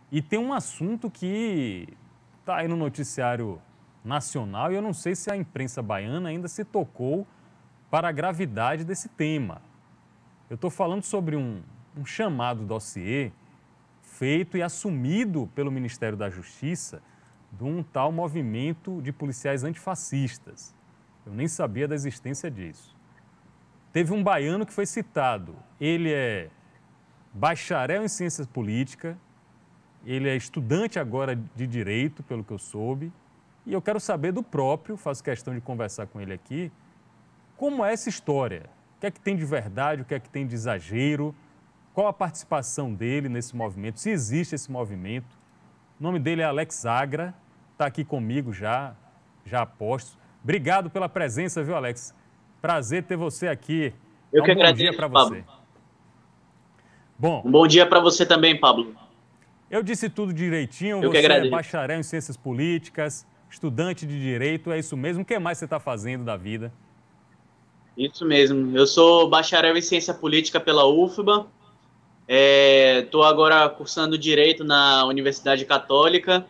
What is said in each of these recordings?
E tem um assunto que está aí no noticiário nacional e eu não sei se a imprensa baiana ainda se tocou para a gravidade desse tema. Eu estou falando sobre um chamado dossiê feito e assumido pelo Ministério da Justiça de um tal movimento de policiais antifascistas. Eu nem sabia da existência disso. Teve um baiano que foi citado. Ele é bacharel em ciências políticas, ele é estudante agora de direito, pelo que eu soube, e eu quero saber do próprio, faço questão de conversar com ele aqui, como é essa história? O que é que tem de verdade, o que é que tem de exagero? Qual a participação dele nesse movimento? Se existe esse movimento? O nome dele é Alex Agra, está aqui comigo já aposto. Obrigado pela presença, viu, Alex? Prazer ter você aqui. Eu que Um bom agradeço, dia para Pablo. você. Bom, Um bom dia para você também, Pablo. eu disse tudo direitinho, Eu que você é agradeço. bacharel em ciências políticas, estudante de direito, é isso mesmo? O que mais você está fazendo da vida? Isso mesmo. Eu sou bacharel em ciência política pela UFBA. Estou agora cursando Direito na Universidade Católica.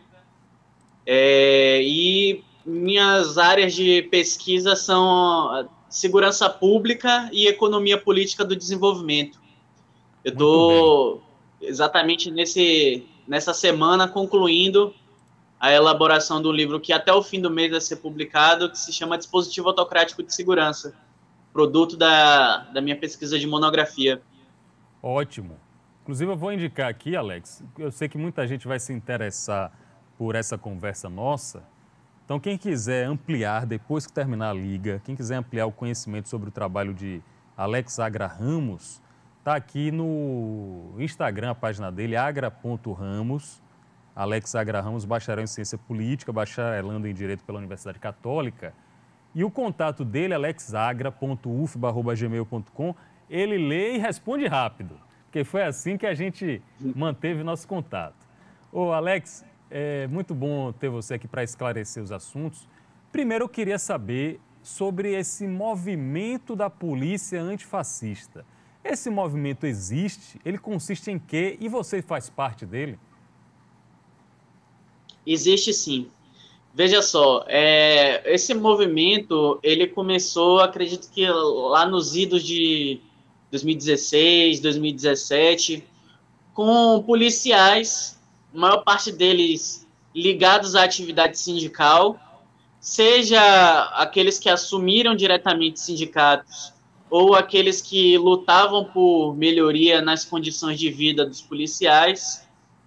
E minhas áreas de pesquisa são segurança pública e economia política do desenvolvimento. Eu estou exatamente nessa semana concluindo a elaboração do livro que até o fim do mês vai ser publicado, que se chama Dispositivo Autocrático de Segurança, produto da minha pesquisa de monografia. Ótimo. Inclusive, eu vou indicar aqui, Alex, eu sei que muita gente vai se interessar por essa conversa nossa. Então, quem quiser ampliar, depois que terminar a liga, quem quiser ampliar o conhecimento sobre o trabalho de Alex Agra Ramos, está aqui no Instagram, a página dele, agra.ramos, Alex Agra Ramos, bacharel em ciência política, bacharelando em direito pela Universidade Católica. E o contato dele, alexagra.ufba@gmail.com, ele lê e responde rápido, porque foi assim que a gente manteve nosso contato. Ô, Alex, é muito bom ter você aqui para esclarecer os assuntos. Primeiro, eu queria saber sobre esse movimento da polícia antifascista. Esse movimento existe? Ele consiste em quê? E você faz parte dele? Existe sim. Veja só, esse movimento, ele começou, acredito que lá nos idos de 2016, 2017, com policiais, a maior parte deles ligados à atividade sindical, seja aqueles que assumiram diretamente sindicatos ou aqueles que lutavam por melhoria nas condições de vida dos policiais.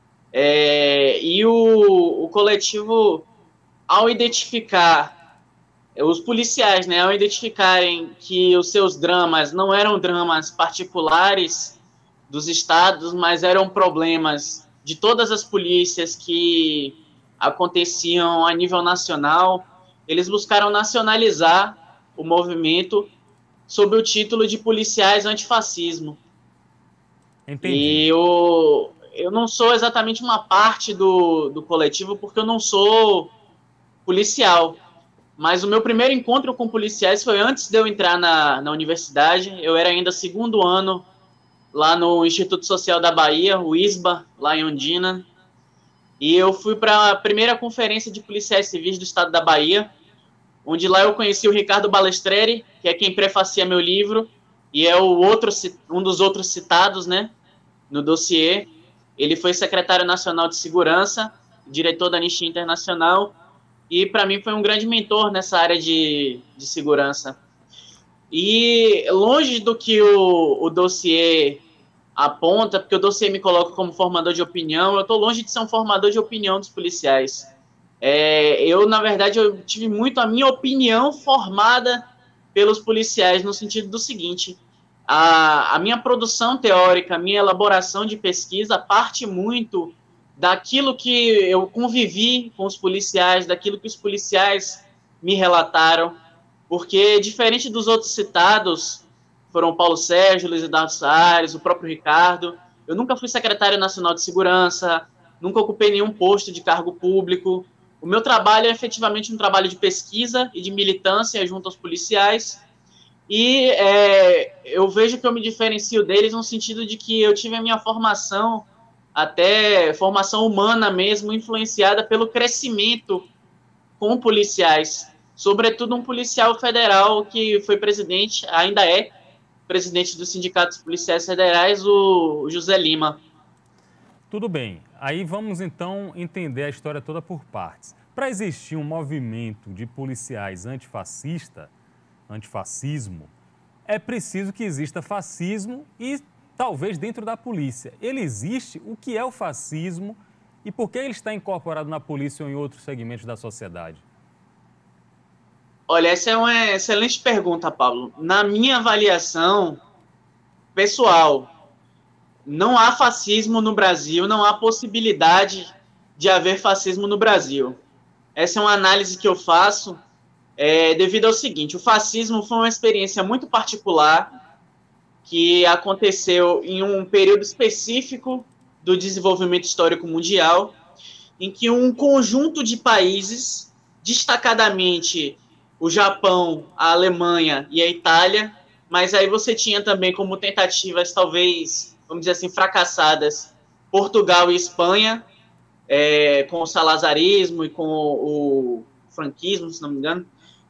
E o coletivo, ao identificar os policiais, né, ao identificarem que os seus dramas não eram dramas particulares dos estados, mas eram problemas de todas as polícias que aconteciam a nível nacional, eles buscaram nacionalizar o movimento sob o título de policiais antifascismo. Entendi. E eu não sou exatamente uma parte do coletivo, porque eu não sou policial. Mas o meu primeiro encontro com policiais foi antes de eu entrar na universidade. Eu era ainda segundo ano lá no Instituto Social da Bahia, o ISBA, lá em Ondina. E eu fui para a primeira conferência de policiais civis do estado da Bahia, onde lá eu conheci o Ricardo Balestreri, que é quem prefacia meu livro, e é um dos outros citados, né, no dossiê. Ele foi secretário nacional de segurança, diretor da Anistia Internacional, e para mim foi um grande mentor nessa área de segurança. E longe do que o dossiê aponta, porque o dossiê me coloca como formador de opinião, eu estou longe de ser um formador de opinião dos policiais. Na verdade, eu tive muito a minha opinião formada pelos policiais, no sentido do seguinte: a minha produção teórica, a minha elaboração de pesquisa parte muito daquilo que eu convivi com os policiais, daquilo que os policiais me relataram, porque, diferente dos outros citados, foram Paulo Sérgio, Luiz Eduardo Salles, o próprio Ricardo, eu nunca fui secretário nacional de segurança, nunca ocupei nenhum posto de cargo público. O meu trabalho é efetivamente um trabalho de pesquisa e de militância junto aos policiais, e eu vejo que eu me diferencio deles no sentido de que eu tive a minha formação até formação humana mesmo, influenciada pelo crescimento com policiais. Sobretudo um policial federal que foi presidente, ainda é presidente dos sindicatos policiais federais, o José Lima. Tudo bem. Aí vamos então entender a história toda por partes. Para existir um movimento de policiais antifascismo, é preciso que exista fascismo e talvez dentro da polícia. Ele existe? O que é o fascismo e por que ele está incorporado na polícia ou em outros segmentos da sociedade? Olha, essa é uma excelente pergunta, Pablo. Na minha avaliação pessoal, não há fascismo no Brasil, não há possibilidade de haver fascismo no Brasil. Essa é uma análise que eu faço devido ao seguinte: o fascismo foi uma experiência muito particular que aconteceu em um período específico do desenvolvimento histórico mundial, em que um conjunto de países, destacadamente o Japão, a Alemanha e a Itália, mas aí você tinha também como tentativas, talvez, vamos dizer assim, fracassadas, Portugal e Espanha, com o salazarismo e com o franquismo, se não me engano.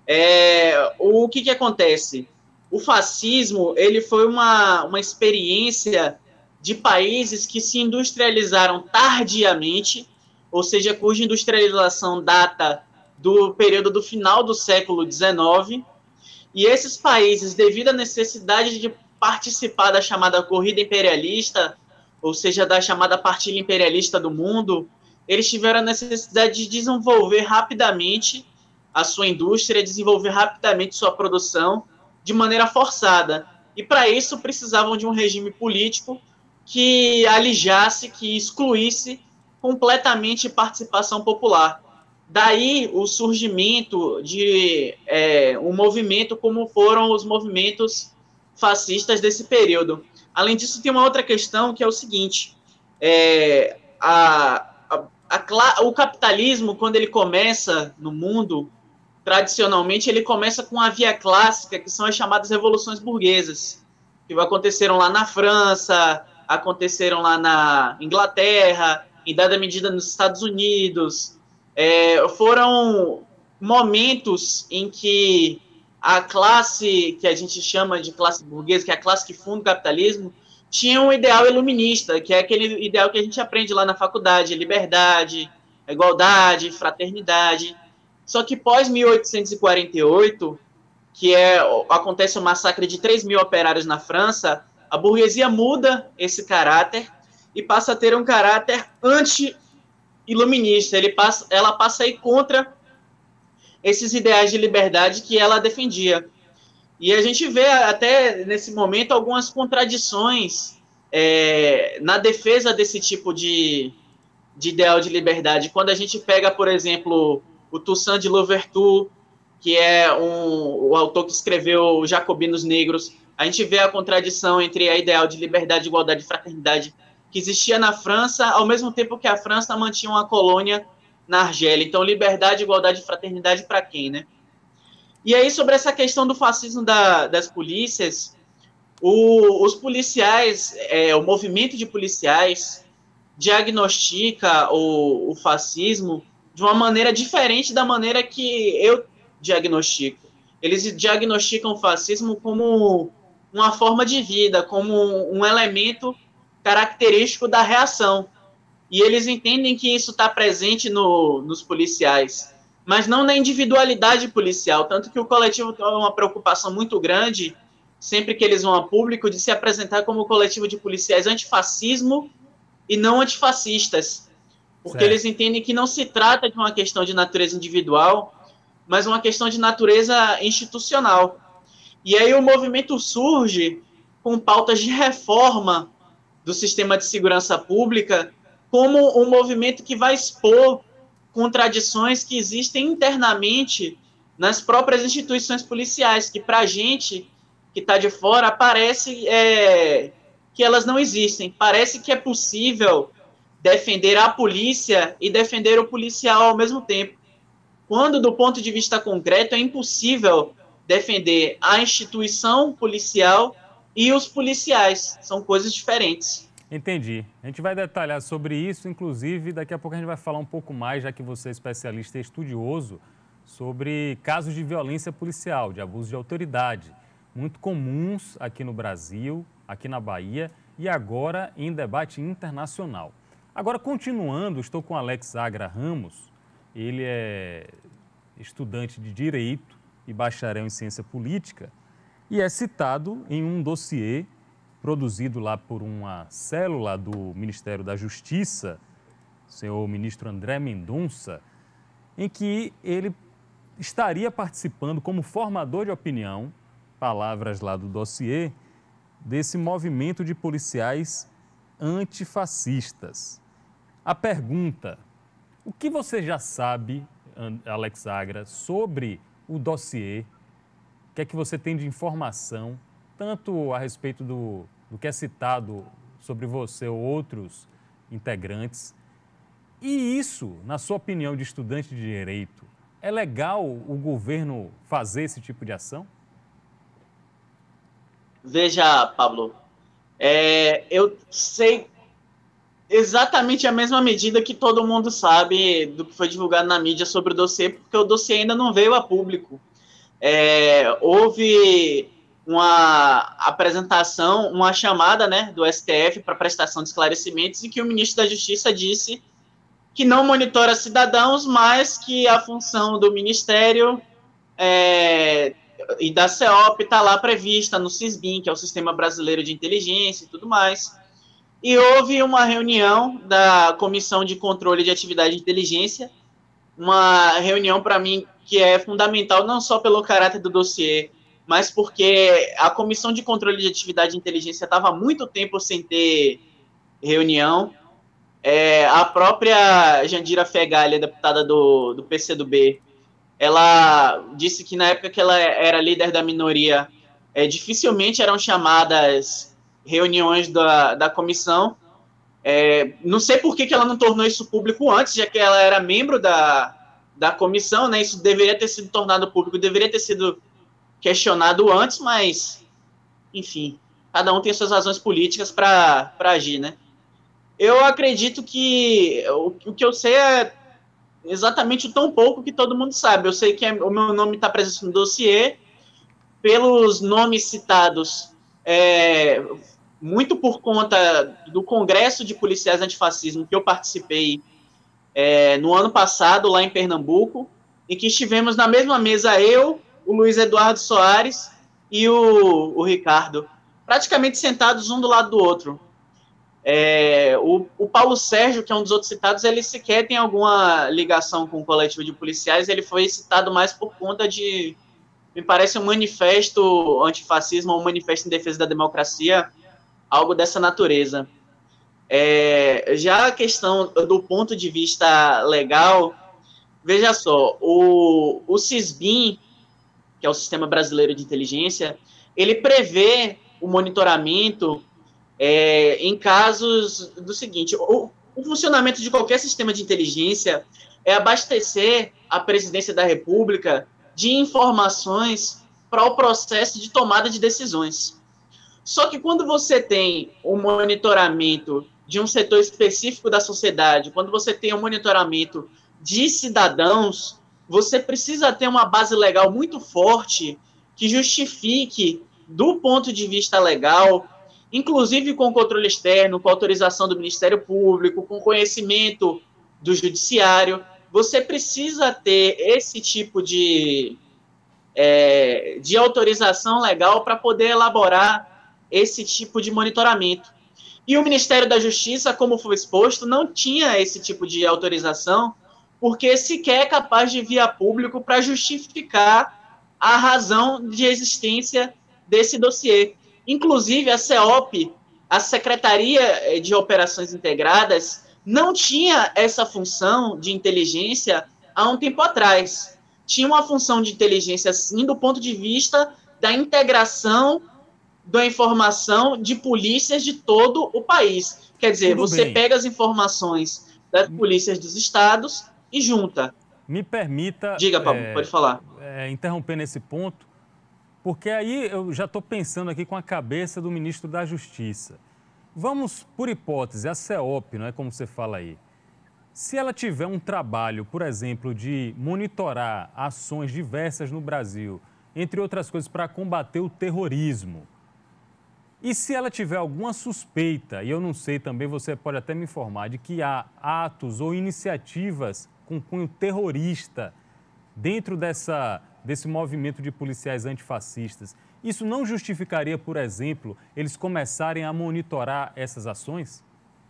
O que acontece? O fascismo ele foi uma experiência de países que se industrializaram tardiamente, ou seja, cuja industrialização data do período do final do século XIX, e esses países, devido à necessidade de participar da chamada corrida imperialista, ou seja, da chamada partilha imperialista do mundo, eles tiveram a necessidade de desenvolver rapidamente a sua indústria, desenvolver rapidamente sua produção de maneira forçada. E para isso precisavam de um regime político que alijasse, que excluísse completamente participação popular. Daí o surgimento de um movimento como foram os movimentos fascistas desse período. Além disso, tem uma outra questão que é o seguinte: o capitalismo, quando ele começa no mundo, tradicionalmente, ele começa com a via clássica, que são as chamadas revoluções burguesas, que aconteceram lá na França, aconteceram lá na Inglaterra, em dada medida nos Estados Unidos. Foram momentos em que a classe, que a gente chama de classe burguesa, que é a classe que funda o capitalismo, tinha um ideal iluminista, que é aquele ideal que a gente aprende lá na faculdade: liberdade, igualdade, fraternidade. Só que pós 1848, que acontece o massacre de 3 mil operários na França, a burguesia muda esse caráter e passa a ter um caráter anti-iluminista. Ela passa a ir contra esses ideais de liberdade que ela defendia. E a gente vê até nesse momento algumas contradições na defesa desse tipo de ideal de liberdade. Quando a gente pega, por exemplo, o Toussaint de Louverture, que é o autor que escreveu Jacobinos Negros, a gente vê a contradição entre a ideal de liberdade, igualdade e fraternidade que existia na França, ao mesmo tempo que a França mantinha uma colônia na Argélia. Então, liberdade, igualdade e fraternidade para quem, né? E aí, sobre essa questão do fascismo das polícias, os policiais, o movimento de policiais diagnostica o fascismo de uma maneira diferente da maneira que eu diagnostico. Eles diagnosticam o fascismo como uma forma de vida, como um elemento característico da reação. E eles entendem que isso está presente nos policiais, mas não na individualidade policial, tanto que o coletivo tem uma preocupação muito grande, sempre que eles vão a público, de se apresentar como coletivo de policiais antifascismo e não antifascistas, porque certo, eles entendem que não se trata de uma questão de natureza individual, mas uma questão de natureza institucional. E aí o movimento surge com pautas de reforma do sistema de segurança pública, como um movimento que vai expor contradições que existem internamente nas próprias instituições policiais, que para a gente que está de fora parece que elas não existem. Parece que é possível defender a polícia e defender o policial ao mesmo tempo, quando, do ponto de vista concreto, é impossível defender a instituição policial e os policiais. São coisas diferentes. Entendi. A gente vai detalhar sobre isso, inclusive daqui a pouco a gente vai falar um pouco mais, já que você é especialista e estudioso, sobre casos de violência policial, de abuso de autoridade, muito comuns aqui no Brasil, aqui na Bahia e agora em debate internacional. Agora, continuando, estou com Alex Agra Ramos, ele é estudante de Direito e bacharel em Ciência Política e é citado em um dossiê produzido lá por uma célula do Ministério da Justiça, o senhor ministro André Mendonça, em que ele estaria participando como formador de opinião, palavras lá do dossiê, desse movimento de policiais antifascistas. A pergunta: o que você já sabe, Alex Agra, sobre o dossiê? O que é que você tem de informação, tanto a respeito do que é citado sobre você ou outros integrantes? E isso, na sua opinião de estudante de Direito, é legal o governo fazer esse tipo de ação? Veja, Pablo, eu sei exatamente a mesma medida que todo mundo sabe do que foi divulgado na mídia sobre o dossiê, porque o dossiê ainda não veio a público. Houve uma apresentação, uma chamada, né, do STF para prestação de esclarecimentos, e que o ministro da Justiça disse que não monitora cidadãos, mas que a função do Ministério e da CEOP está lá prevista no SISBIN, que é o Sistema Brasileiro de Inteligência e tudo mais. E houve uma reunião da Comissão de Controle de Atividade de Inteligência, uma reunião, para mim, que é fundamental não só pelo caráter do dossiê, mas porque a Comissão de Controle de Atividade de Inteligência estava há muito tempo sem ter reunião. A própria Jandira Fegali, deputada do PCdoB, ela disse que na época que ela era líder da minoria, dificilmente eram chamadas reuniões da comissão. Não sei por que ela não tornou isso público antes, já que ela era membro da comissão, né? Isso deveria ter sido tornado público, deveria ter sido questionado antes, mas, enfim, cada um tem suas razões políticas para agir, né? Eu acredito que o que eu sei é exatamente o tão pouco que todo mundo sabe. Eu sei que o meu nome está presente no dossiê, pelos nomes citados, muito por conta do Congresso de Policiais Antifascismo que eu participei no ano passado, lá em Pernambuco, em que estivemos na mesma mesa eu, o Luiz Eduardo Soares e o Ricardo, praticamente sentados um do lado do outro. O Paulo Sérgio, que é um dos outros citados, ele sequer tem alguma ligação com o coletivo de policiais, ele foi citado mais por conta de, me parece, um manifesto antifascismo, um manifesto em defesa da democracia, algo dessa natureza. Já a questão do ponto de vista legal, veja só, o SISBIN, que é o Sistema Brasileiro de Inteligência, ele prevê o monitoramento em casos do seguinte: o funcionamento de qualquer sistema de inteligência é abastecer a Presidência da República de informações para o processo de tomada de decisões. Só que quando você tem o monitoramento de um setor específico da sociedade, quando você tem o monitoramento de cidadãos, você precisa ter uma base legal muito forte que justifique, do ponto de vista legal, inclusive com controle externo, com autorização do Ministério Público, com conhecimento do Judiciário, você precisa ter esse tipo de autorização legal para poder elaborar esse tipo de monitoramento. E o Ministério da Justiça, como foi exposto, não tinha esse tipo de autorização, porque sequer é capaz de vir a público para justificar a razão de existência desse dossiê. Inclusive, a CEOP, a Secretaria de Operações Integradas, não tinha essa função de inteligência há um tempo atrás. Tinha uma função de inteligência, sim, do ponto de vista da integração da informação de polícias de todo o país. Quer dizer, você pega as informações das polícias dos estados e junta. Me permita... Diga, Pablo, pode falar. Interromper nesse ponto, porque aí eu já estou pensando aqui com a cabeça do ministro da Justiça. Vamos, por hipótese, a CEOP, não é como você fala aí. Se ela tiver um trabalho, por exemplo, de monitorar ações diversas no Brasil, entre outras coisas, para combater o terrorismo, e se ela tiver alguma suspeita, e eu não sei também, você pode até me informar, de que há atos ou iniciativas com cunho terrorista dentro desse movimento de policiais antifascistas, isso não justificaria, por exemplo, eles começarem a monitorar essas ações?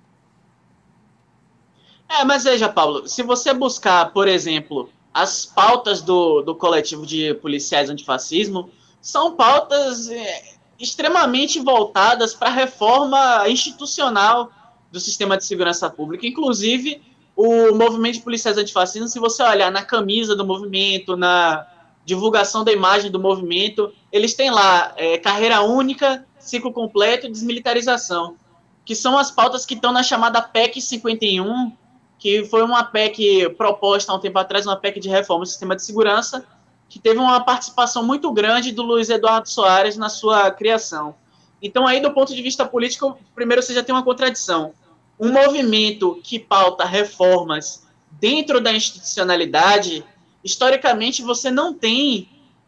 Mas veja, Paulo, se você buscar, por exemplo, as pautas do coletivo de policiais antifascismo, são pautas extremamente voltadas para a reforma institucional do sistema de segurança pública. Inclusive, o movimento de policiais antifascismo, se você olhar na camisa do movimento, na divulgação da imagem do movimento, eles têm lá carreira única, ciclo completo e desmilitarização, que são as pautas que estão na chamada PEC 51, que foi uma PEC proposta há um tempo atrás, uma PEC de reforma do sistema de segurança, que teve uma participação muito grande do Luiz Eduardo Soares na sua criação. Então, aí, do ponto de vista político, primeiro você já tem uma contradição. Um movimento que pauta reformas dentro da institucionalidade, historicamente, você não tem,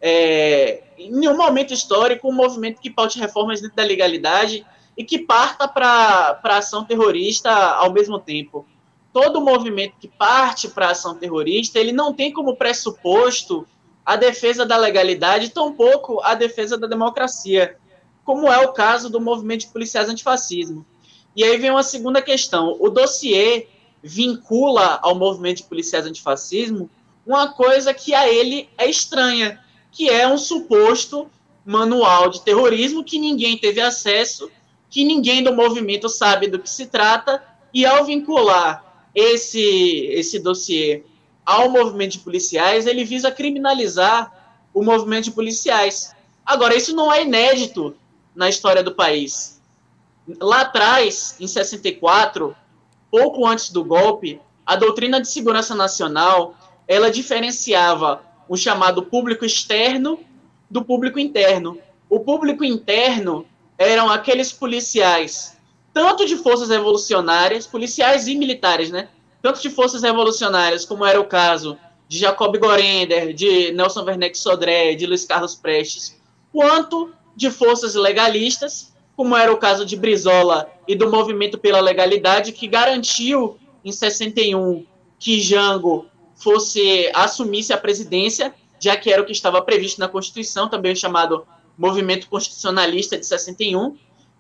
em nenhum momento histórico, um movimento que paute reformas dentro da legalidade e que parta para a ação terrorista ao mesmo tempo. Todo movimento que parte para a ação terrorista, ele não tem como pressuposto a defesa da legalidade, tampouco a defesa da democracia, como é o caso do movimento de policiais antifascismo. E aí vem uma segunda questão. O dossiê vincula ao movimento de policiais antifascismo uma coisa que a ele é estranha, que é um suposto manual de terrorismo que ninguém teve acesso, que ninguém do movimento sabe do que se trata, e ao vincular esse dossiê ao movimento de policiais, ele visa criminalizar o movimento de policiais. Agora, isso não é inédito na história do país. Lá atrás, em 64, pouco antes do golpe, a doutrina de segurança nacional, ela diferenciava o chamado público externo do público interno. O público interno eram aqueles policiais, tanto de forças revolucionárias, policiais e militares, né? Tanto de forças revolucionárias, como era o caso de Jacob Gorender, de Nelson Werneck Sodré, de Luiz Carlos Prestes, quanto de forças legalistas, como era o caso de Brizola e do Movimento pela Legalidade, que garantiu em 61 que Jango assumisse a presidência, já que era o que estava previsto na Constituição, também chamado Movimento Constitucionalista de 61.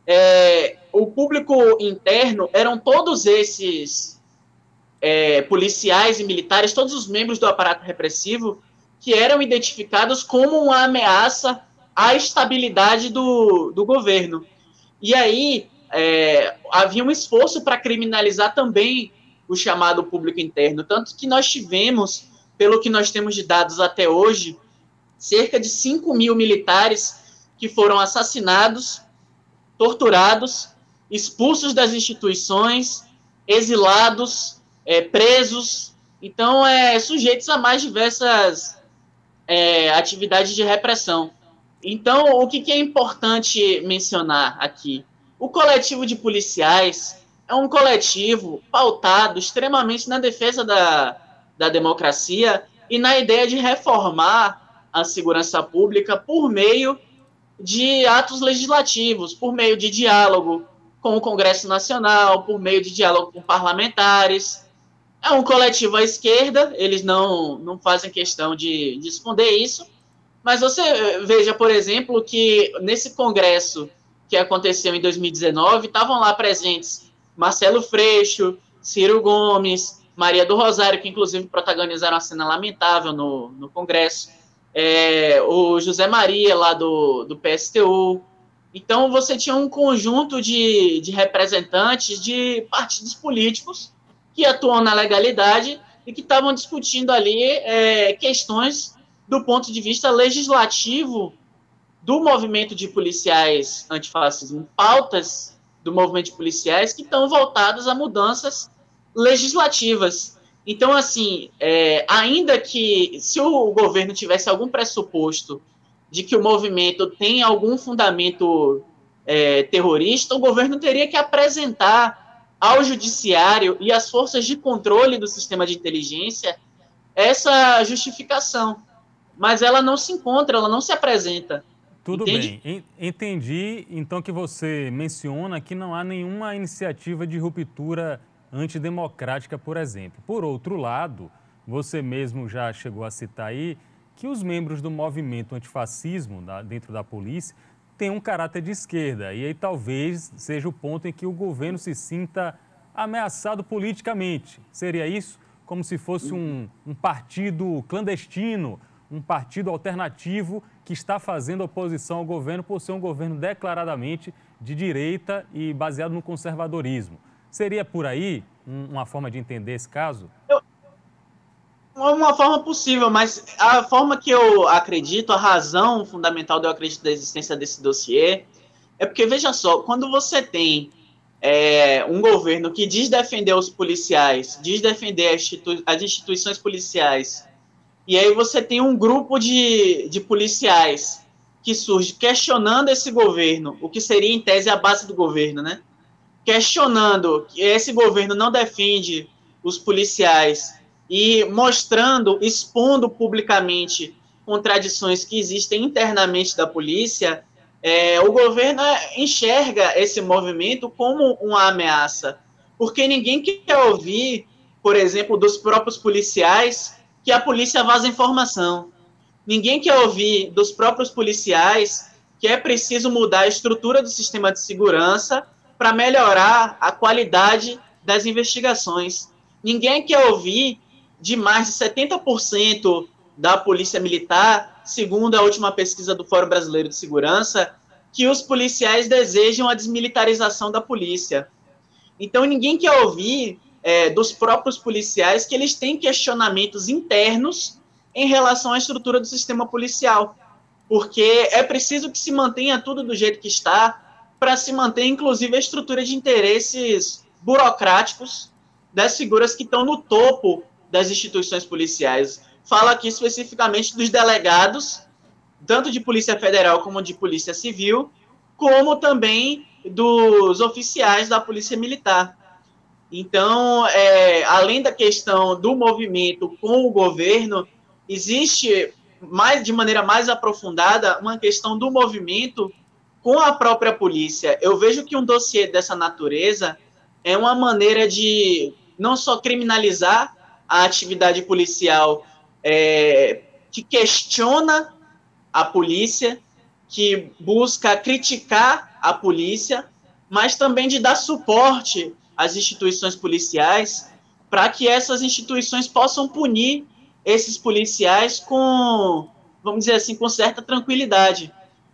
O público interno eram todos esses policiais e militares, todos os membros do aparato repressivo, que eram identificados como uma ameaça à estabilidade do governo. E aí havia um esforço para criminalizar também o chamado público interno, tanto que nós tivemos, pelo que nós temos de dados até hoje, cerca de 5 mil militares que foram assassinados, torturados, expulsos das instituições, exilados, presos, então sujeitos a mais diversas atividades de repressão. Então, o que é importante mencionar aqui? O coletivo de policiais é um coletivo pautado extremamente na defesa da democracia e na ideia de reformar a segurança pública por meio de atos legislativos, por meio de diálogo com o Congresso Nacional, por meio de diálogo com parlamentares. É um coletivo à esquerda, eles não fazem questão de esconder isso, mas você veja, por exemplo, que nesse congresso que aconteceu em 2019, estavam lá presentes Marcelo Freixo, Ciro Gomes, Maria do Rosário, que inclusive protagonizaram uma cena lamentável no congresso, o José Maria, lá do PSTU. Então, você tinha um conjunto de representantes de partidos políticos que atuam na legalidade e que estavam discutindo ali questões do ponto de vista legislativo do movimento de policiais antifascismo, pautas do movimento de policiais que estão voltadas a mudanças legislativas. Então, assim, ainda que se o governo tivesse algum pressuposto de que o movimento tem algum fundamento terrorista, o governo teria que apresentar ao judiciário e às forças de controle do sistema de inteligência essa justificação. Mas ela não se encontra, ela não se apresenta. Tudo Entende? bem. Entendi, então, que você menciona que não há nenhuma iniciativa de ruptura antidemocrática, por exemplo. Por outro lado, você mesmo já chegou a citar aí que os membros do movimento antifascismo dentro da polícia têm um caráter de esquerda. E aí talvez seja o ponto em que o governo se sinta ameaçado politicamente. Seria isso? Como se fosse um partido clandestino, um partido alternativo que está fazendo oposição ao governo por ser um governo declaradamente de direita e baseado no conservadorismo. Seria por aí uma forma de entender esse caso? Uma forma possível, mas a forma que eu acredito, a razão fundamental de eu acreditar da existência desse dossiê é porque, veja só, quando você tem um governo que diz defender os policiais, diz defender as instituições policiais, e aí você tem um grupo de policiais que surge questionando esse governo, o que seria em tese a base do governo, né? Questionando que esse governo não defende os policiais e mostrando, expondo publicamente contradições que existem internamente da polícia, o governo enxerga esse movimento como uma ameaça, porque ninguém quer ouvir, por exemplo, dos próprios policiais que a polícia vaza informação. Ninguém quer ouvir dos próprios policiais que é preciso mudar a estrutura do sistema de segurança para melhorar a qualidade das investigações. Ninguém quer ouvir de mais de 70% da polícia militar, segundo a última pesquisa do Fórum Brasileiro de Segurança, que os policiais desejam a desmilitarização da polícia. Então, ninguém quer ouvir dos próprios policiais que eles têm questionamentos internos em relação à estrutura do sistema policial, porque é preciso que se mantenha tudo do jeito que está, para se manter, inclusive, a estrutura de interesses burocráticos das figuras que estão no topo das instituições policiais. Falo aqui especificamente dos delegados, tanto de Polícia Federal como de Polícia Civil, como também dos oficiais da Polícia Militar. Então, além da questão do movimento com o governo, existe, de maneira mais aprofundada, uma questão do movimento com a própria polícia. Eu vejo que um dossiê dessa natureza é uma maneira de não só criminalizar a atividade policial que questiona a polícia, que busca criticar a polícia, mas também de dar suporte às instituições policiais para que essas instituições possam punir esses policiais com, vamos dizer assim, com certa tranquilidade.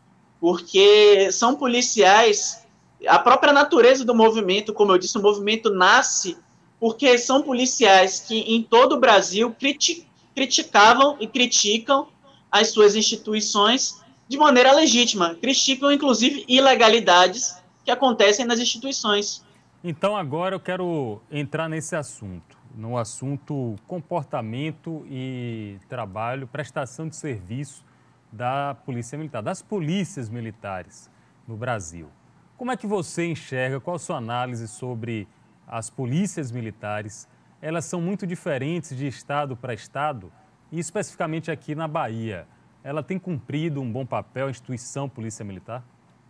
Porque são policiais, a própria natureza do movimento, como eu disse, o movimento nasce porque são policiais que em todo o Brasil criticavam e criticam as suas instituições de maneira legítima, criticam inclusive ilegalidades que acontecem nas instituições. Então agora eu quero entrar nesse assunto, no assunto comportamento e trabalho, prestação de serviço da Polícia Militar, das polícias militares no Brasil. Como é que você enxerga, qual a sua análise sobre as polícias militares? Elas são muito diferentes de estado para estado e especificamente aqui na Bahia. Ela tem cumprido um bom papel, a instituição Polícia Militar?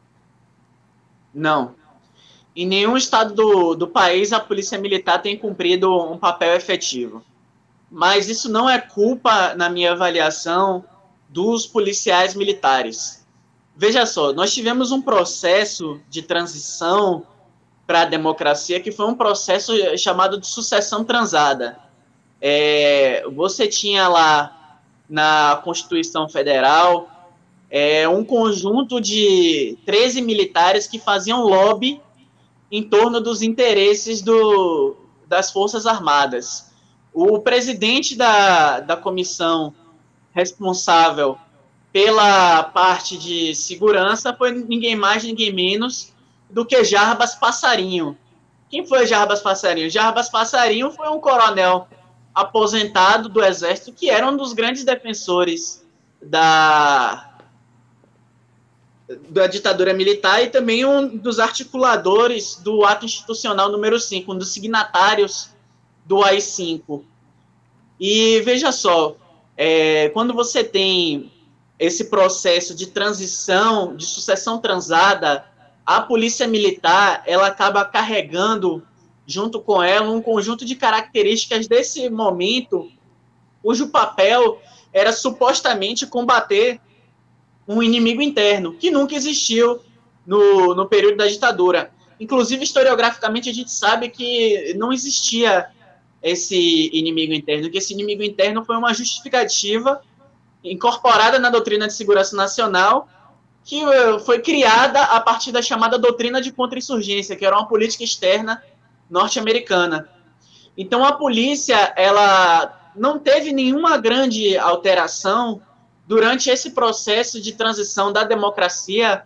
Não. Em nenhum estado do país a Polícia Militar tem cumprido um papel efetivo. Mas isso não é culpa, na minha avaliação, dos policiais militares. Veja só, nós tivemos um processo de transição para a democracia que foi um processo chamado de sucessão transada. Você tinha lá na Constituição Federal um conjunto de 13 militares que faziam lobby em torno dos interesses das Forças Armadas. O presidente da comissão responsável pela parte de segurança foi ninguém mais, ninguém menos do que Jarbas Passarinho. Quem foi Jarbas Passarinho? Jarbas Passarinho foi um coronel aposentado do Exército que era um dos grandes defensores da ditadura militar e também um dos articuladores do ato institucional número 5, um dos signatários do AI-5. E veja só, quando você tem esse processo de transição, de sucessão transada, a polícia militar, ela acaba carregando junto com ela um conjunto de características desse momento, cujo papel era supostamente combater um inimigo interno, que nunca existiu no período da ditadura. Inclusive, historiograficamente, a gente sabe que não existia esse inimigo interno, que esse inimigo interno foi uma justificativa incorporada na doutrina de segurança nacional, que foi criada a partir da chamada doutrina de contra-insurgência, que era uma política externa norte-americana. Então, a polícia, ela não teve nenhuma grande alteração durante esse processo de transição da democracia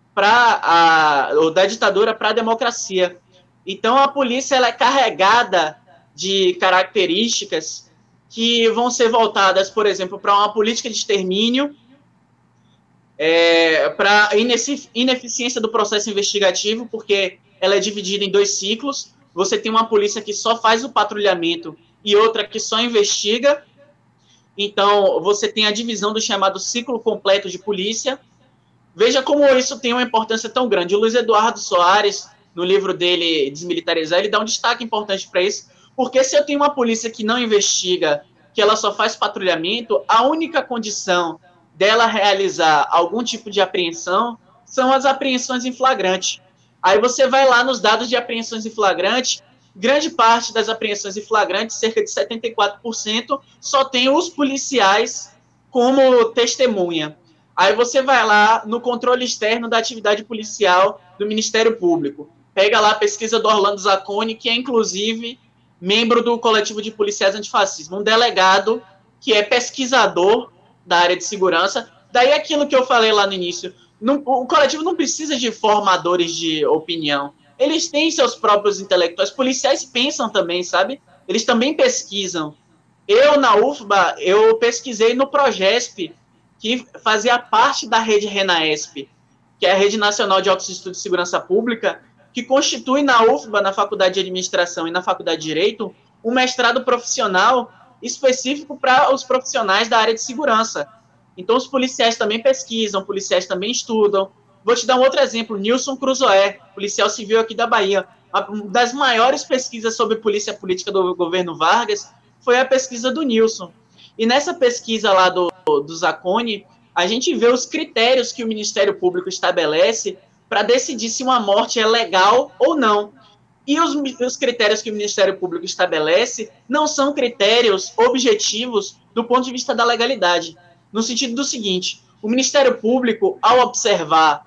ou da ditadura para a democracia. Então, a polícia, ela é carregada de características que vão ser voltadas, por exemplo, para uma política de extermínio, para a ineficiência do processo investigativo, porque ela é dividida em 2 ciclos. Você tem uma polícia que só faz o patrulhamento e outra que só investiga. Então, você tem a divisão do chamado ciclo completo de polícia. Veja como isso tem uma importância tão grande. O Luiz Eduardo Soares, no livro dele, Desmilitarizar, ele dá um destaque importante para isso, porque se eu tenho uma polícia que não investiga, que ela só faz patrulhamento, a única condição dela realizar algum tipo de apreensão são as apreensões em flagrante. Aí você vai lá nos dados de apreensões em flagrante, grande parte das apreensões em flagrante, cerca de 74%, só tem os policiais como testemunha. Aí você vai lá no controle externo da atividade policial do Ministério Público. Pega lá a pesquisa do Orlando Zacconi, que é inclusive membro do coletivo de policiais antifascismo, um delegado que é pesquisador da área de segurança. Daí aquilo que eu falei lá no início, o coletivo não precisa de formadores de opinião. Eles têm seus próprios intelectuais. Policiais pensam também, sabe? Eles também pesquisam. Eu, na UFBA, eu pesquisei no Progesp, que fazia parte da rede RENAESP, que é a Rede Nacional de Altos Estudos de Segurança Pública, que constitui na UFBA, na Faculdade de Administração e na Faculdade de Direito, um mestrado profissional específico para os profissionais da área de segurança. Então, os policiais também pesquisam, policiais também estudam. Vou te dar um outro exemplo, Nilson Cruzoé, policial civil aqui da Bahia. Uma das maiores pesquisas sobre polícia política do governo Vargas foi a pesquisa do Nilson. E nessa pesquisa lá do Zacconi, a gente vê os critérios que o Ministério Público estabelece para decidir se uma morte é legal ou não. E os critérios que o Ministério Público estabelece não são critérios objetivos do ponto de vista da legalidade. No sentido do seguinte, o Ministério Público, ao observar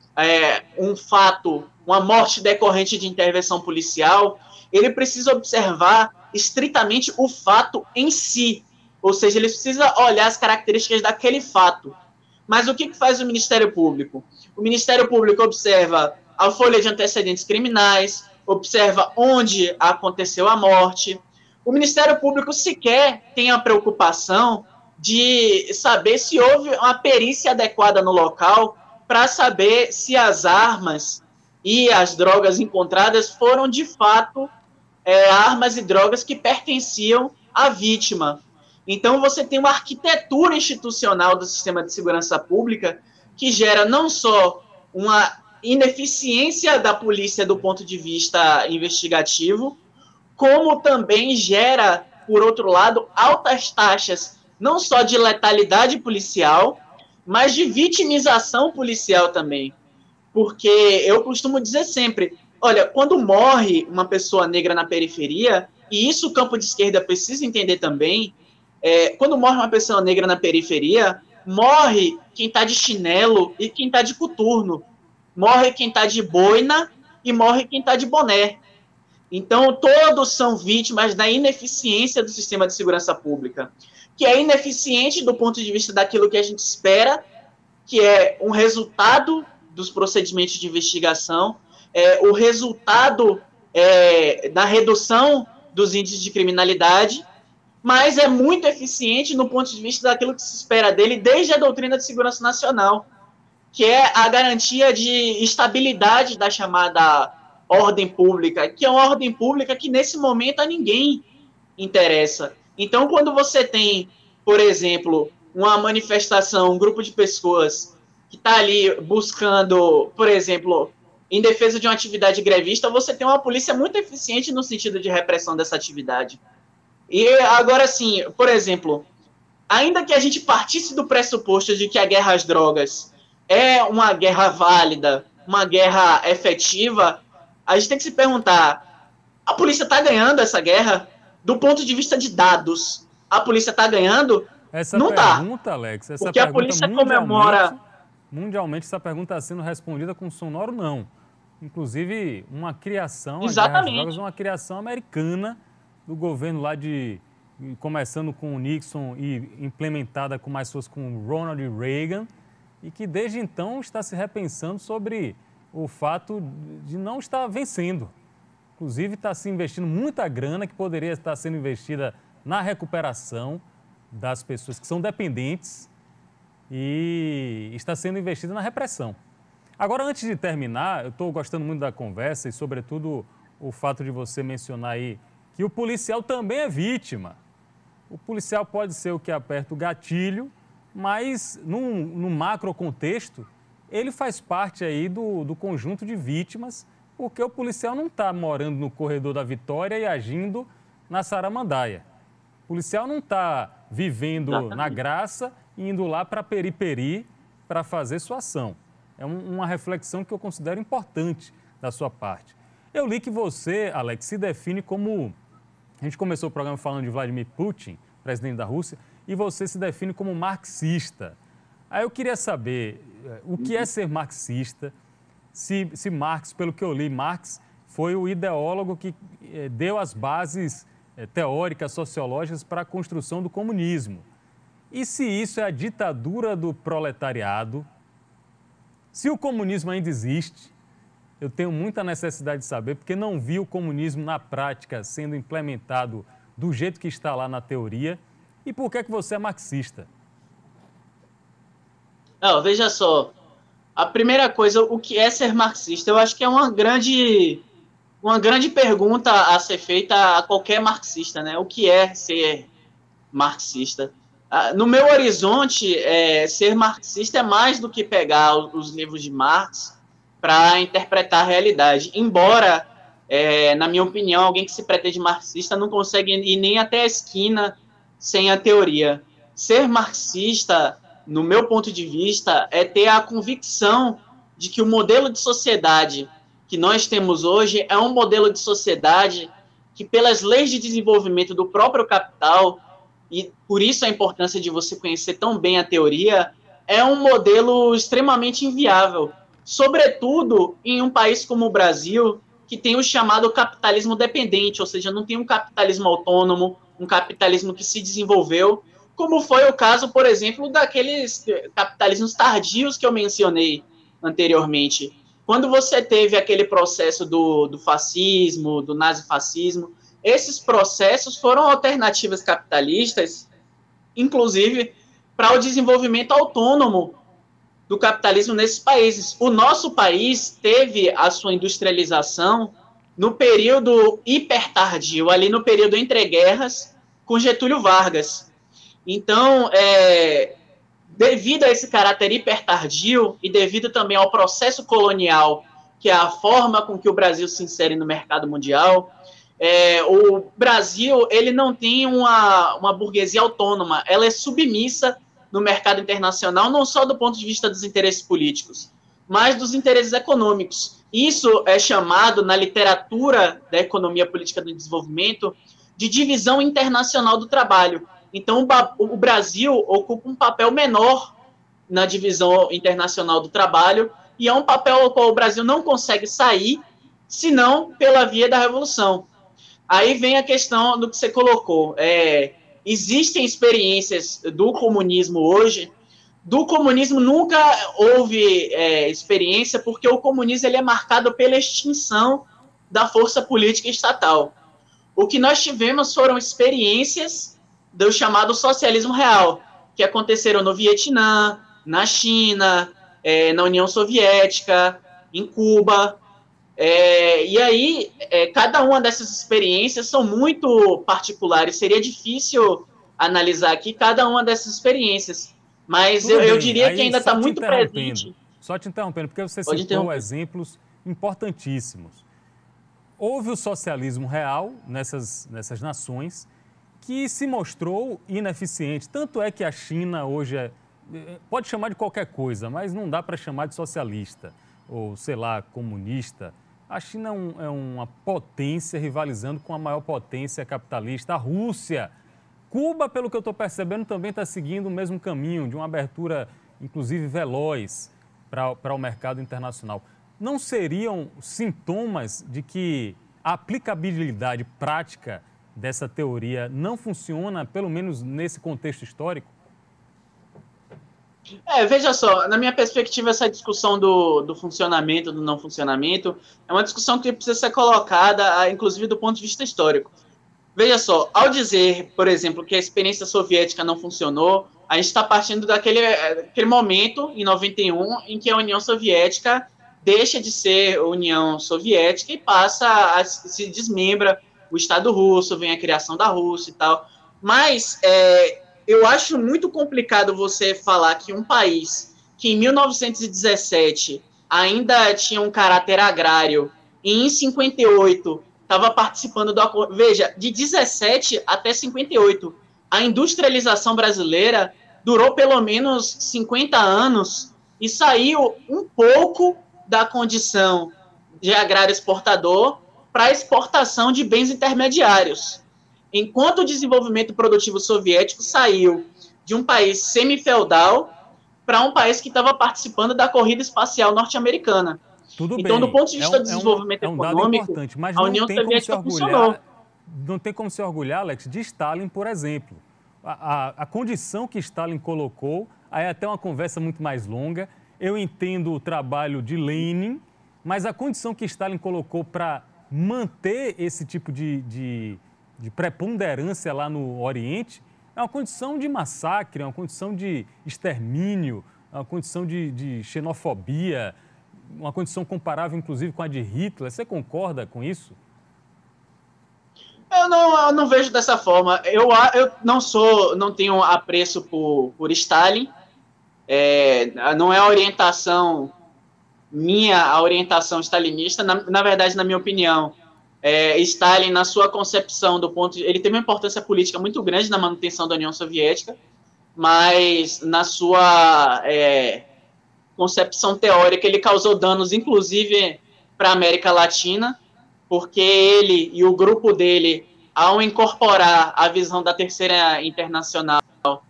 um fato, uma morte decorrente de intervenção policial, ele precisa observar estritamente o fato em si. Ou seja, ele precisa olhar as características daquele fato. Mas o que faz o Ministério Público? O Ministério Público observa a folha de antecedentes criminais, observa onde aconteceu a morte. O Ministério Público sequer tem a preocupação de saber se houve uma perícia adequada no local para saber se as armas e as drogas encontradas foram, de fato, armas e drogas que pertenciam à vítima. Então, você tem uma arquitetura institucional do sistema de segurança pública que gera não só uma ineficiência da polícia do ponto de vista investigativo, como também gera, por outro lado, altas taxas não só de letalidade policial, mas de vitimização policial também. Porque eu costumo dizer sempre, olha, quando morre uma pessoa negra na periferia, e isso o campo de esquerda precisa entender também, quando morre uma pessoa negra na periferia, morre quem está de chinelo e quem está de coturno. Morre quem está de boina e morre quem está de boné. Então, todos são vítimas da ineficiência do sistema de segurança pública, que é ineficiente do ponto de vista daquilo que a gente espera, que é um resultado dos procedimentos de investigação, o resultado da redução dos índices de criminalidade, mas é muito eficiente no ponto de vista daquilo que se espera dele desde a doutrina de segurança nacional, que é a garantia de estabilidade da chamada ordem pública, que é uma ordem pública que nesse momento a ninguém interessa. Então, quando você tem, por exemplo, uma manifestação, um grupo de pessoas que está ali buscando, por exemplo, em defesa de uma atividade grevista, você tem uma polícia muito eficiente no sentido de repressão dessa atividade. E agora, sim, por exemplo, ainda que a gente partisse do pressuposto de que a guerra às drogas é uma guerra válida, uma guerra efetiva, a gente tem que se perguntar, a polícia está ganhando essa guerra? Do ponto de vista de dados, a polícia está ganhando? Essa não pergunta, Alex, essa porque pergunta a polícia comemora... Mundialmente, essa pergunta está sendo respondida com sonoro não. Inclusive, uma criação, Exatamente. A guerra às drogas, uma criação americana do governo lá começando com o Nixon e implementada com mais força com o Ronald Reagan, e que desde então está se repensando sobre o fato de não estar vencendo. Inclusive, está se investindo muita grana que poderia estar sendo investida na recuperação das pessoas que são dependentes e está sendo investida na repressão. Agora, antes de terminar, eu estou gostando muito da conversa e, sobretudo, o fato de você mencionar aí que o policial também é vítima. O policial pode ser o que aperta o gatilho, mas, num macro contexto, ele faz parte aí do conjunto de vítimas, porque o policial não está morando no corredor da Vitória e agindo na Saramandaia. O policial não está vivendo na Graça e indo lá para Periperi para fazer sua ação. É uma reflexão que eu considero importante da sua parte. Eu li que você, Alex, se define como... A gente começou o programa falando de Vladimir Putin, presidente da Rússia, e você se define como marxista. Aí eu queria saber o que é ser marxista, se Marx, pelo que eu li, Marx foi o ideólogo que deu as bases teóricas, sociológicas para a construção do comunismo. E se isso é a ditadura do proletariado, se o comunismo ainda existe, eu tenho muita necessidade de saber, porque não vi o comunismo na prática sendo implementado do jeito que está lá na teoria. E por que você é marxista? Não, veja só. A primeira coisa, o que é ser marxista? Eu acho que é uma grande pergunta a ser feita a qualquer marxista, né? O que é ser marxista? No meu horizonte, ser marxista é mais do que pegar os livros de Marx para interpretar a realidade. Embora, na minha opinião, alguém que se pretende marxista não consegue ir nem até a esquina sem a teoria. Ser marxista, no meu ponto de vista, é ter a convicção de que o modelo de sociedade que nós temos hoje é um modelo de sociedade que, pelas leis de desenvolvimento do próprio capital, e por isso a importância de você conhecer tão bem a teoria, é um modelo extremamente inviável. Sobretudo em um país como o Brasil, que tem o chamado capitalismo dependente, ou seja, não tem um capitalismo autônomo, um capitalismo que se desenvolveu, como foi o caso, por exemplo, daqueles capitalismos tardios que eu mencionei anteriormente. Quando você teve aquele processo do fascismo, do nazifascismo, esses processos foram alternativas capitalistas, inclusive para o desenvolvimento autônomo do capitalismo nesses países. O nosso país teve a sua industrialização no período hipertardio, ali no período entre guerras, com Getúlio Vargas. Então, devido a esse caráter hipertardio e devido também ao processo colonial, que é a forma com que o Brasil se insere no mercado mundial, o Brasil ele não tem uma burguesia autônoma, ela é submissa no mercado internacional, não só do ponto de vista dos interesses políticos, mas dos interesses econômicos. Isso é chamado, na literatura da economia política do desenvolvimento, de divisão internacional do trabalho. Então, o Brasil ocupa um papel menor na divisão internacional do trabalho, e é um papel ao qual o Brasil não consegue sair, senão pela via da revolução. Aí vem a questão do que você colocou. Existem experiências do comunismo hoje. Do comunismo nunca houve experiência, porque o comunismo ele é marcado pela extinção da força política estatal. O que nós tivemos foram experiências do chamado socialismo real, que aconteceram no Vietnã, na China, na União Soviética, em Cuba. E aí, cada uma dessas experiências são muito particulares. Seria difícil analisar aqui cada uma dessas experiências. Mas eu diria que ainda está muito presente. Só te interrompendo, porque você citou exemplos importantíssimos. Houve o socialismo real nessas nações que se mostrou ineficiente. Tanto é que a China hoje pode chamar de qualquer coisa, mas não dá para chamar de socialista ou, sei lá, comunista. A China é uma potência rivalizando com a maior potência capitalista, a Rússia. Cuba, pelo que eu estou percebendo, também está seguindo o mesmo caminho, de uma abertura, inclusive, veloz para o mercado internacional. Não seriam sintomas de que a aplicabilidade prática dessa teoria não funciona, pelo menos nesse contexto histórico? Veja só, na minha perspectiva, essa discussão do funcionamento, do não funcionamento, é uma discussão que precisa ser colocada, inclusive, do ponto de vista histórico. Veja só, ao dizer, por exemplo, que a experiência soviética não funcionou, a gente está partindo daquele momento, em 91, em que a União Soviética deixa de ser União Soviética e passa a se desmembra o Estado russo, vem a criação da Rússia e tal. Mas eu acho muito complicado você falar que um país que em 1917 ainda tinha um caráter agrário e em 58 estava participando do acordo. Veja, de 17 até 58, a industrialização brasileira durou pelo menos 50 anos e saiu um pouco da condição de agrário exportador para a exportação de bens intermediários. Enquanto o desenvolvimento produtivo soviético saiu de um país semi-feudal para um país que estava participando da corrida espacial norte-americana. Então, do ponto de vista do desenvolvimento econômico, mas a União Soviética funcionou. Não tem como se orgulhar, Alex, de Stalin, por exemplo. A condição que Stalin colocou, aí até uma conversa muito mais longa. Eu entendo o trabalho de Lenin, mas a condição que Stalin colocou para manter esse tipo de preponderância lá no Oriente é uma condição de massacre, é uma condição de extermínio, é uma condição de xenofobia, uma condição comparável, inclusive, com a de Hitler. Você concorda com isso? Eu não vejo dessa forma. Eu não tenho apreço por Stalin. Não é a orientação minha, a orientação stalinista. Na verdade, na minha opinião, Stalin, na sua concepção ele teve uma importância política muito grande na manutenção da União Soviética, mas na sua concepção teórica ele causou danos, inclusive, para a América Latina, porque ele e o grupo dele, ao incorporar a visão da Terceira Internacional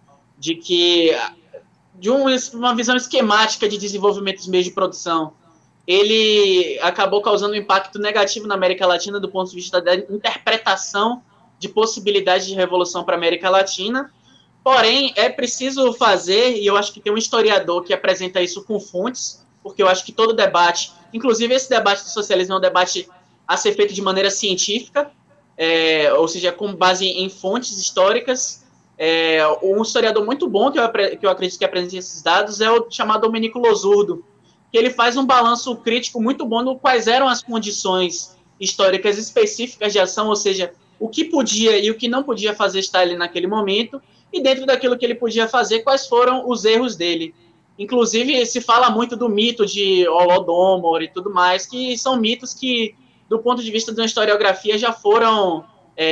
de uma visão esquemática de desenvolvimento dos meios de produção, ele acabou causando um impacto negativo na América Latina do ponto de vista da interpretação de possibilidades de revolução para a América Latina. Porém, é preciso fazer, e eu acho que tem um historiador que apresenta isso com fontes, porque eu acho que todo debate, inclusive esse debate do socialismo é um debate a ser feito de maneira científica, ou seja, com base em fontes históricas. Um historiador muito bom, que eu acredito que apresenta esses dados, é o chamado Domenico Losurdo, que ele faz um balanço crítico muito bom do quais eram as condições históricas específicas de ação, ou seja, o que podia e o que não podia fazer Stalin naquele momento, e dentro daquilo que ele podia fazer, quais foram os erros dele. Inclusive, se fala muito do mito de Holodomor e tudo mais, que são mitos que, do ponto de vista de uma historiografia, já foram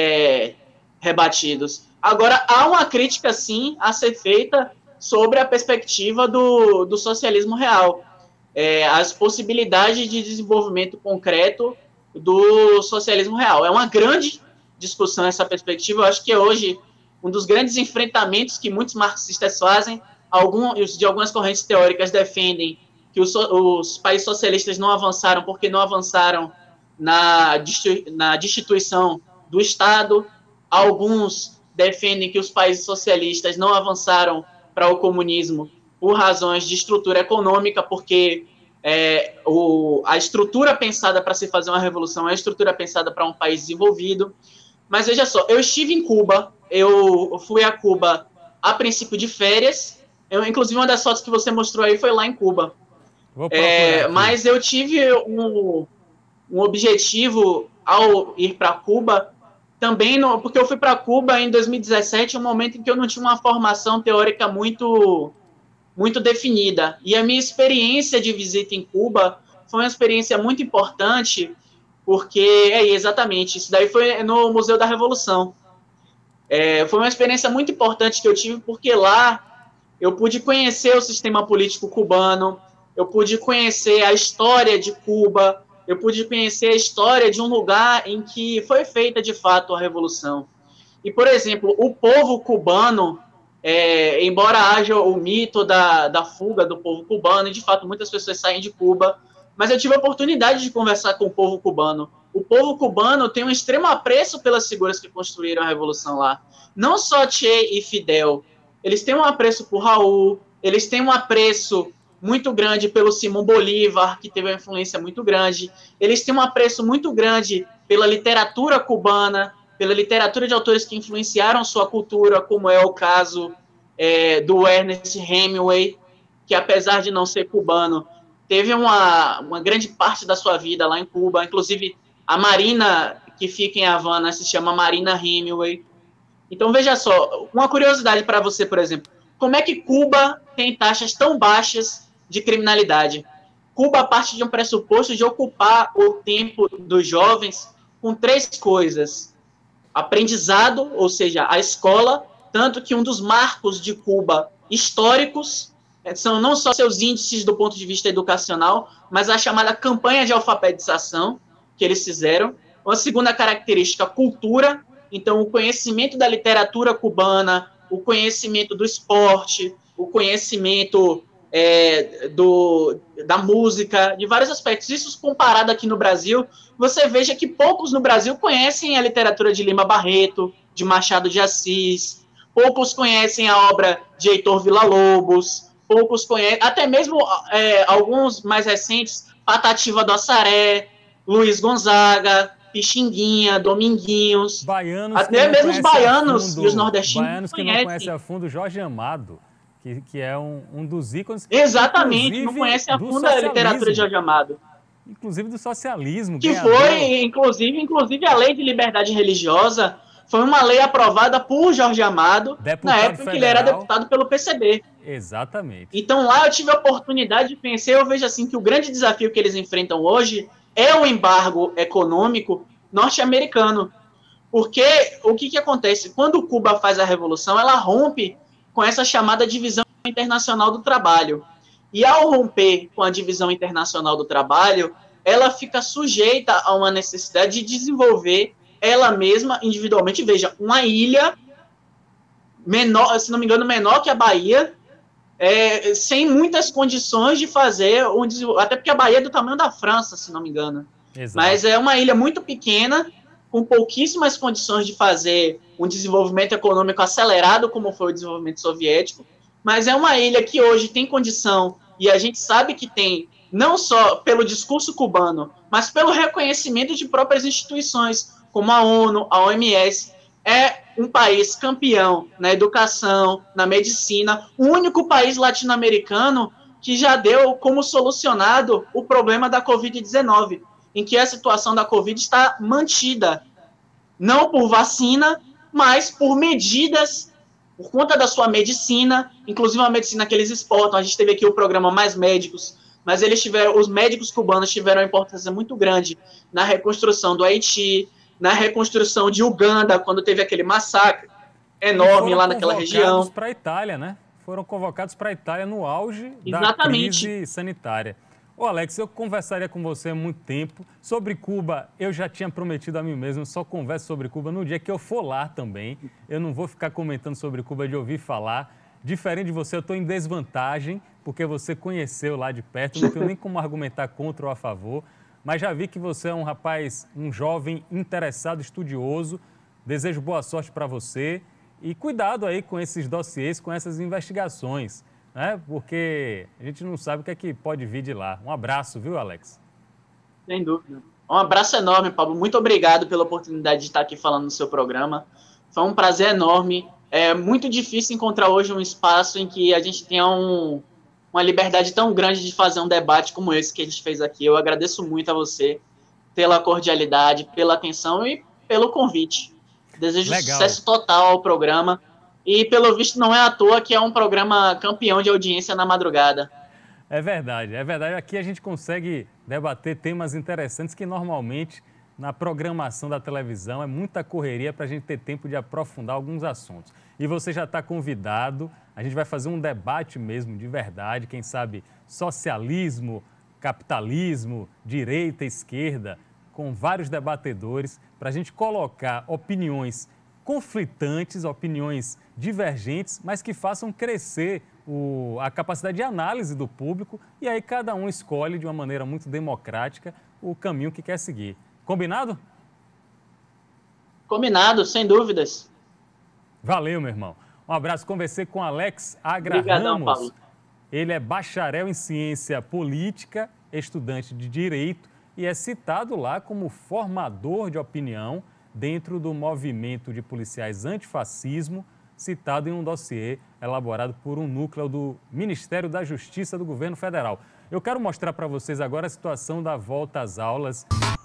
rebatidos. Agora, há uma crítica, sim, a ser feita sobre a perspectiva do socialismo real. As possibilidades de desenvolvimento concreto do socialismo real. É uma grande discussão essa perspectiva. Eu acho que hoje um dos grandes enfrentamentos que muitos marxistas fazem, de algumas correntes teóricas defendem que os países socialistas não avançaram porque não avançaram na destituição do Estado. Alguns defendem que os países socialistas não avançaram para o comunismo por razões de estrutura econômica, porque a estrutura pensada para se fazer uma revolução é a estrutura pensada para um país desenvolvido. Mas veja só, eu estive em Cuba, eu fui a Cuba a princípio de férias, inclusive uma das fotos que você mostrou aí foi lá em Cuba. Vou procurar aqui. Mas eu tive um objetivo ao ir para Cuba, também porque eu fui para Cuba em 2017, um momento em que eu não tinha uma formação teórica muito definida. E a minha experiência de visita em Cuba foi uma experiência muito importante, porque, exatamente, isso daí foi no Museu da Revolução. Foi uma experiência muito importante que eu tive, porque lá eu pude conhecer o sistema político cubano, eu pude conhecer a história de Cuba, eu pude conhecer a história de um lugar em que foi feita, de fato, a Revolução. E, por exemplo, o povo cubano, embora haja o mito da fuga do povo cubano, e, de fato, muitas pessoas saem de Cuba, mas eu tive a oportunidade de conversar com o povo cubano. O povo cubano tem um extremo apreço pelas figuras que construíram a Revolução lá. Não só Che e Fidel, eles têm um apreço por Raul, eles têm um apreço muito grande pelo Simão Bolívar, que teve uma influência muito grande. Eles têm um apreço muito grande pela literatura cubana, pela literatura de autores que influenciaram sua cultura, como é o caso do Ernest Hemingway, que, apesar de não ser cubano, teve uma grande parte da sua vida lá em Cuba. Inclusive, a marina que fica em Havana se chama Marina Hemingway. Então, veja só, uma curiosidade para você, por exemplo. Como é que Cuba tem taxas tão baixas de criminalidade? Cuba parte de um pressuposto de ocupar o tempo dos jovens com 3 coisas. Aprendizado, ou seja, a escola, tanto que um dos marcos de Cuba históricos são não só seus índices do ponto de vista educacional, mas a chamada campanha de alfabetização que eles fizeram. Uma segunda característica, cultura, então o conhecimento da literatura cubana, o conhecimento do esporte, o conhecimento da música, de vários aspectos. Isso comparado aqui no Brasil, você veja que poucos no Brasil conhecem a literatura de Lima Barreto, de Machado de Assis, poucos conhecem a obra de Heitor Villa-Lobos, poucos conhecem, até mesmo alguns mais recentes, Patativa do Assaré, Luiz Gonzaga, Pixinguinha, Dominguinhos, baianos até mesmo os baianos e os nordestinos baianos que não conhecem a fundo Jorge Amado, que é um dos ícones. Exatamente, não conhece a fundo a literatura de Jorge Amado. Inclusive do socialismo. Que foi, inclusive a lei de liberdade religiosa foi uma lei aprovada por Jorge Amado na época federal, que ele era deputado pelo PCB. Exatamente. Então lá eu tive a oportunidade de conhecer, eu vejo assim que o grande desafio que eles enfrentam hoje é o embargo econômico norte-americano. Porque o que acontece? Quando Cuba faz a revolução, ela rompe com essa chamada divisão internacional do trabalho. E ao romper com a divisão internacional do trabalho, ela fica sujeita a uma necessidade de desenvolver ela mesma individualmente. Veja, uma ilha menor, se não me engano, menor que a Bahia, sem muitas condições de fazer, até porque a Bahia é do tamanho da França, se não me engano. Exato. Mas é uma ilha muito pequena, com pouquíssimas condições de fazer um desenvolvimento econômico acelerado, como foi o desenvolvimento soviético, mas é uma ilha que hoje tem condição, e a gente sabe que tem, não só pelo discurso cubano, mas pelo reconhecimento de próprias instituições, como a ONU, a OMS, é um país campeão na educação, na medicina, o único país latino-americano que já deu como solucionado o problema da Covid-19, em que a situação da Covid está mantida, não por vacina, mas por medidas, por conta da sua medicina, inclusive a medicina que eles exportam. A gente teve aqui o programa Mais Médicos, mas os médicos cubanos tiveram uma importância muito grande na reconstrução do Haiti, na reconstrução de Uganda, quando teve aquele massacre enorme lá naquela região. Foram convocados para a Itália, né? Foram convocados para a Itália no auge da crise sanitária. Ô Alex, eu conversaria com você há muito tempo. Sobre Cuba, eu já tinha prometido a mim mesmo, só converso sobre Cuba no dia que eu for lá também. Eu não vou ficar comentando sobre Cuba de ouvir falar. Diferente de você, eu estou em desvantagem, porque você conheceu lá de perto, não tenho nem como argumentar contra ou a favor. Mas já vi que você é um rapaz, um jovem interessado, estudioso. Desejo boa sorte para você e cuidado aí com esses dossiês, com essas investigações, né? Porque a gente não sabe o que é que pode vir de lá. Um abraço, viu, Alex? Sem dúvida. Um abraço enorme, Pablo. Muito obrigado pela oportunidade de estar aqui falando no seu programa. Foi um prazer enorme. É muito difícil encontrar hoje um espaço em que a gente tenha uma liberdade tão grande de fazer um debate como esse que a gente fez aqui. Eu agradeço muito a você pela cordialidade, pela atenção e pelo convite. Desejo sucesso total ao programa. E, pelo visto, não é à toa que é um programa campeão de audiência na madrugada. É verdade, é verdade. Aqui a gente consegue debater temas interessantes que normalmente na programação da televisão é muita correria para a gente ter tempo de aprofundar alguns assuntos. E você já está convidado, a gente vai fazer um debate mesmo de verdade, quem sabe socialismo, capitalismo, direita, esquerda, com vários debatedores, para a gente colocar opiniões conflitantes, opiniões divergentes, mas que façam crescer a capacidade de análise do público e aí cada um escolhe de uma maneira muito democrática o caminho que quer seguir. Combinado? Combinado, sem dúvidas. Valeu, meu irmão. Um abraço. Conversei com Alex Agra Obrigadão, Ramos. Paulo. Ele é bacharel em ciência política, estudante de direito e é citado lá como formador de opinião dentro do movimento de policiais antifascismo, citado em um dossiê elaborado por um núcleo do Ministério da Justiça do Governo Federal. Eu quero mostrar para vocês agora a situação da volta às aulas